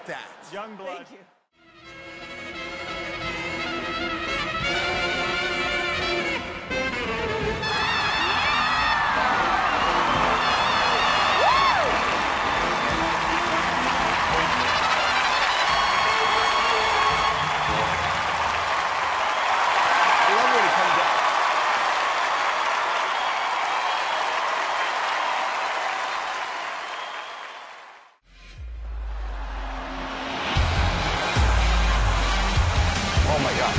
like that. Young blood. Thank you. Oh my God.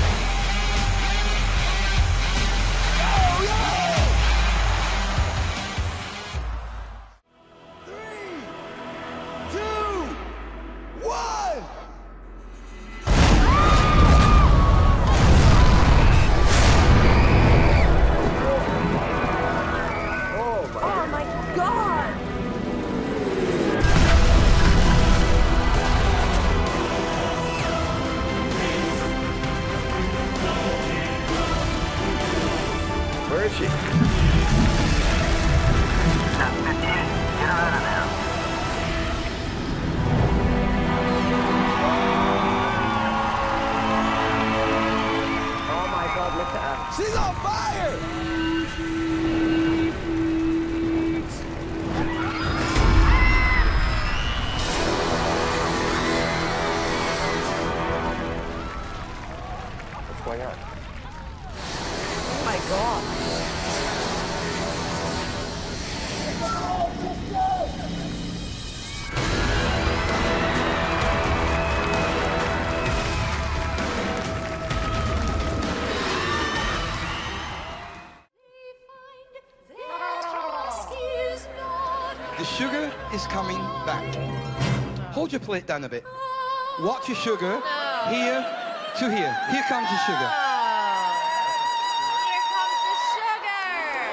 Oh my God! Where is she? Stop 15. Get her out of there. Oh my God, look at her. She's on fire! What's going on? Oh my God. The sugar is coming back. Hold your plate down a bit. Watch your sugar. Here to here. Here comes the sugar. Here comes the sugar.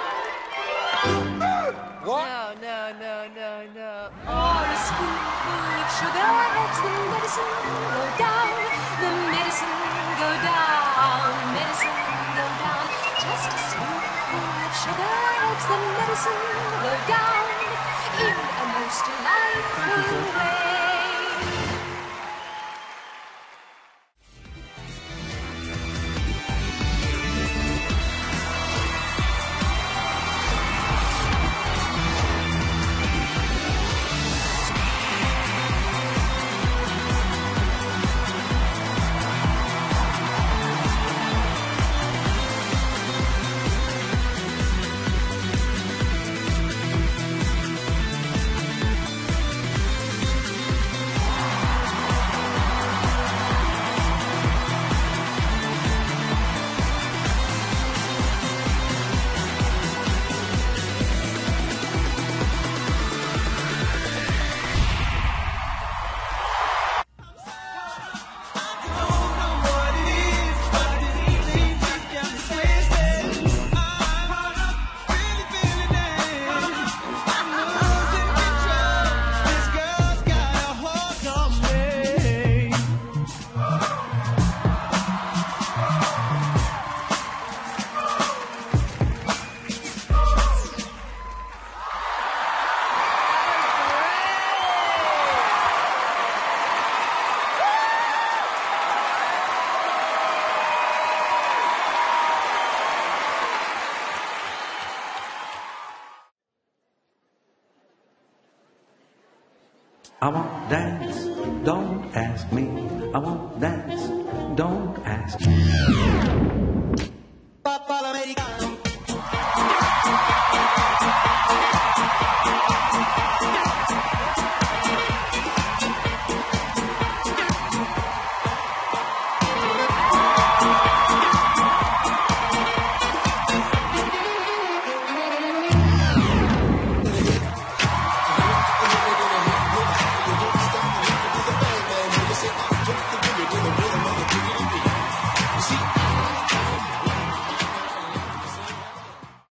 What? No. Oh, a spoonful of sugar helps the medicine go down. The medicine go down. Medicine go down. Just a spoonful of sugar helps the medicine go down in a most delightful way. I want dance, don't ask me. I want dance, don't ask me.